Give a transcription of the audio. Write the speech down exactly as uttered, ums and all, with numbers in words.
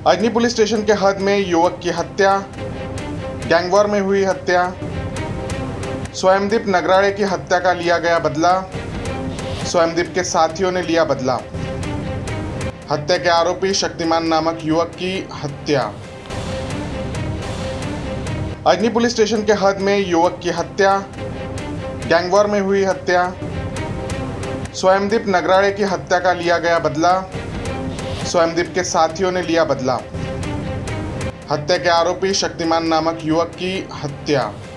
Ajni police station के हद में युवक की हत्या, गैंगवॉर में हुई हत्या, स्वयंदीप नगराळे की हत्या का लिया गया बदला, स्वयंदीप के साथियों ने लिया बदला। हत्या के आरोपी शक्तिमान नामक युवक की हत्या। अजनी पुलिस स्टेशन के हद में युवक की हत्या, गैंगवॉर में हुई हत्या, स्वयंदीप नगराळे की हत्या का लिया गया बदला, स्वयंदीप के साथियों ने लिया बदला। हत्या के आरोपी शक्तिमान नामक युवक की हत्या।